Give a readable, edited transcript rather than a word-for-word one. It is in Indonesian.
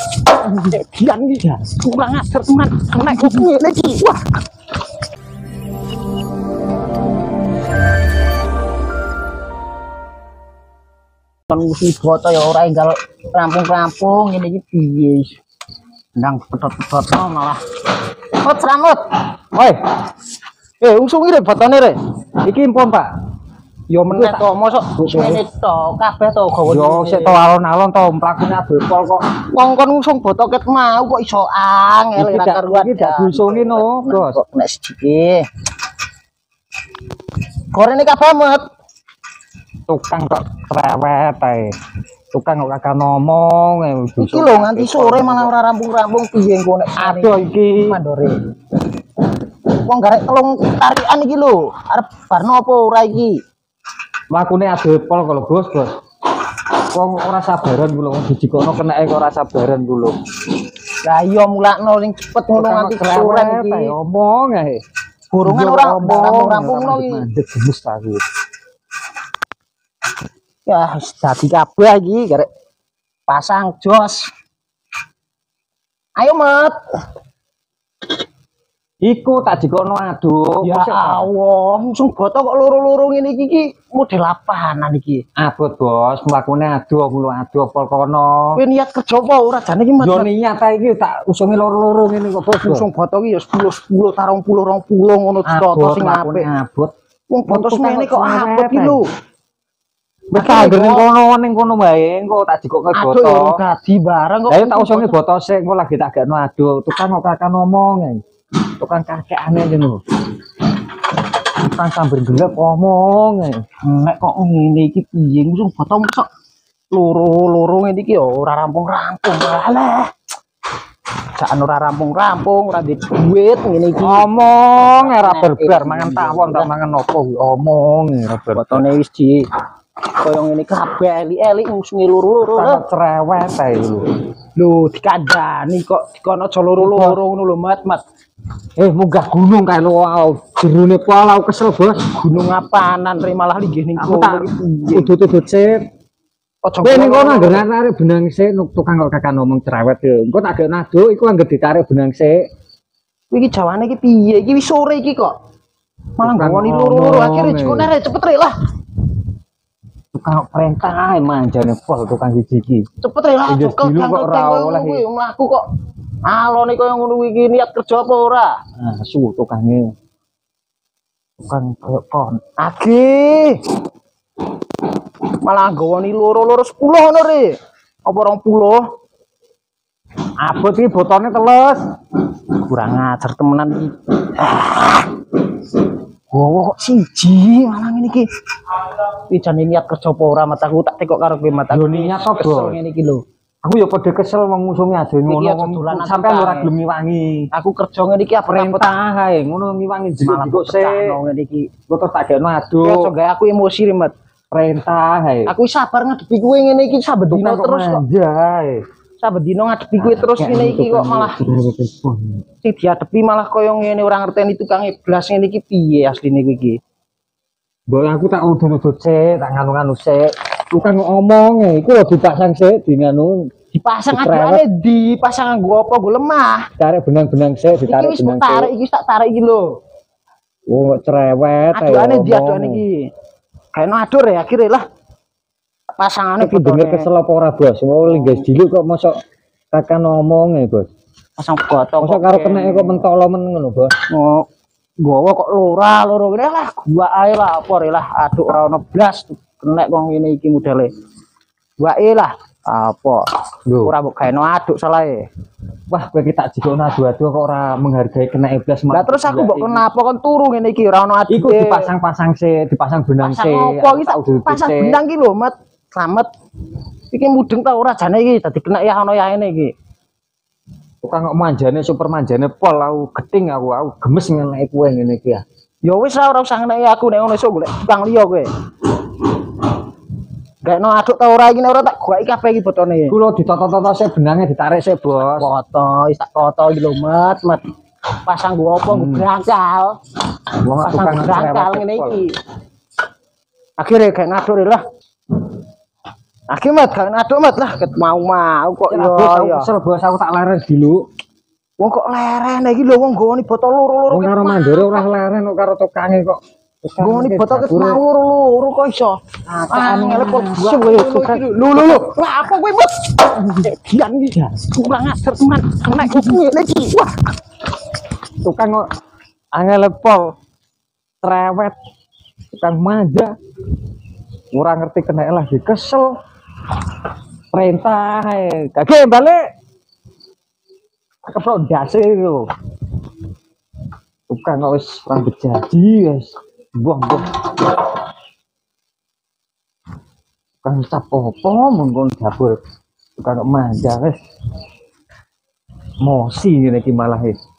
Dian iki ya. Kurang ajar tenan. Nek kok ngene iki. Wah. Musuh foto ya ora enggal rampung-rampung ngene iki piye. Ndang pedot-pedotno malah. Mut sramut. Woi. Ungsungi rek fotone rek. Iki impon, Pak. Yo meneh to, mosok ngene to, kabeh to gawe. Yo sik to alon-alon to mlakune adepol kok. Wong kon ngusung botoket mau kok iso angel ra karuan. Iki dak diusungi no, Bos. Nek siji. Gorene kabeh mut. Tukang kok cerewet ae. Tukang kok kagak ngomong. Iki lho nganti sore malah ora rampung-rampung piye engko nek aduh iki mandore. Wong garek telung tarikan iki lho, arep barno apa ora iki? Lakune adepol kalau Bos. Wong ora sabaran kula wong dijikono keneke kok ora sabaran kula. Lah iya mulakno ning cepet ngono nganti sore iki. Omong ae. Burungan ora rampung-rampungno iki. Gemes aku. Ya dadi kabeh iki garek pasang jos. Ayo Mat. Iku tak dikono aduk. Ya Allah, langsung boto kok loro-loro ngene iki model apanan iki? Abot Bos, mlakune aduk kula aduk pol kono. Kowe niat kerja apa ora jane iki Mat? Yo niat ta iki tak usungi loro-loro ngene kok Bos. Langsung boto iki ya 10 tarung 20 ngono toto sing apik. Abot. Wong boto ngene kok abot iki lho. Wis tak anggere ning kono wae, engko tak dikokke boto. Aduh, dadi bareng kok. Lah tak usungi boto sik, engko lagi tak gakno aduk. Tukang kok kakak ngomong. Tukang kakekane ngono. Tukang sambil gelap ngomong. Nek kok ngene iki piye langsung boto mosok loro-loro ngene iki ya ora rampung-rampung. Alah. Sak ora rampung-rampung, ora ndek duit ngene iki. Ngomong ora berbar mangan tawon tak mangan opo omong ora berbar. Botone wis di koyo ngene kabeh eli-eli ngusungi loro-loro cerewet ae lho. Lho dikandani kok dikono aja loro-loro ngono lho Mat. Munggah gunung kae lho jerone pola kesel Bos. Gunung apanan re malah linggih ning kono iki. Udut-udut sik. Aja ning kono anggere arek benang sik tukang kok kakak ngomong cerewet yo. Engko tak gek naduk iku anggere ditarik benang sik. Iki jawane iki piye? Iki wis sore iki kok. Malah ngawoni loro-loro akhire jekone re cepet re lah. Tukang perintah ae manjane pol tukang siji iki. Cepet re lah kok ora oleh mlaku kok. Alone koyo ngono iki niat kerja apa ora? Nah, su tukange. Tukang koyo kon. Agi. Malah gawani loro-loro 10 ngono re. Apa 20? Abot iki botone teles. Kurang ajar temenan iki. Kok siji malah ngene iki. Iki jane niat kerja apa ora mataku tak tekok karo kowe mataku. Yo niat to, Bos. Ngene iki lho. Aku ya padha kesel wong ngusungi ade ngono sampean ora gelem ngiwangi. Aku kerja ngene iki perintah ae ngono ngiwangi jeneng kok sik ngene iki. Kok tak gekno aduk. Aja gawe aku emosi Mat. Perintah ae. Aku sabar ngadepi kowe ngene iki saben dina terus kok. Saben dina ngadepi kowe terus ngene iki kok malah sing diadepi malah koyo ngene ora ngerteni tukang iblas ngene iki piye asline kowe iki. Mbok aku tak udut-udut sik, tak nganu-nganu sik. Tukang ngomong iku lho dipasang sik di nganu. Dipasang adane dipasang nggo apa nggo lemah. Tarik benang-benang sik, ditarik benang sik. Tarik iki tak tarik iki lho. Oh, cerewet ae. Aduane ndi aduane iki. Kaeno adur ya akhire lah. Pasangane iki denger kesel apa ora Bos? Mau linggas diluk kok mosok kakak ngomong Bos. Pasang botok. Mosok karo keneke kok mentolo men ngono Bos. Oh. Gowo kok loro ngene lah gua ae lah apa lah aduk ora ono blas kenek kok ngene iki modele. Wae lah apa ora mbok gaeno aduk salahe. Wah kowe iki tak jikono aduk-aduk kok ora menghargai kenek blas. Lah terus aku mbok kenapa kon turu ngene iki ora ono aduk. Iku dipasang-pasang sik, dipasang benang sik. Apa iki tak pasang benang iki lho Mat. Slamet. Iki mudeng ta ora jane iki dadi kenek ya ono yaene iki. Tukang kok manjane super manjane pol aku geting aku gemes ngeneki kowe ngene iki ya. Ya wis ora usah ngeneki aku nek ngono iso golek tukang liya kowe. Gakno aduk ta ora iki nek ora tak goki kabeh iki botone. Kula ditata-tata sik benange ditarik sik Bos. Foto wis tak toto iki lho Mat. Pasang gua apa nggo brangkal. Wong tukang brangkal ngene iki. Akhire gak ngaduk lah. Akibat kan aduh mat lah ket mau kok yo. Kesel bos aku tak leren dulu. Wong kok leren iki lho wong nggoni botol loro-loro. Wong karo mandore ora leren kok karo tukange kok. Nggoni botol ket mau loro kok iso. Angel kok tukang. Lho. Lah apa kowe Mas? Dian iki. Kurang ajar teman. Nek ngene iki. Wah. Tukang kok angel pol. Trewet. Tukang manja. Ora ngerti kena lah kesel. Perintah kage balik keprok ndase lho tukang kok wis rambut jadi wis buang-buang tukang cap apa mengkon dapur tukang kok manja wis mosi ngene iki malah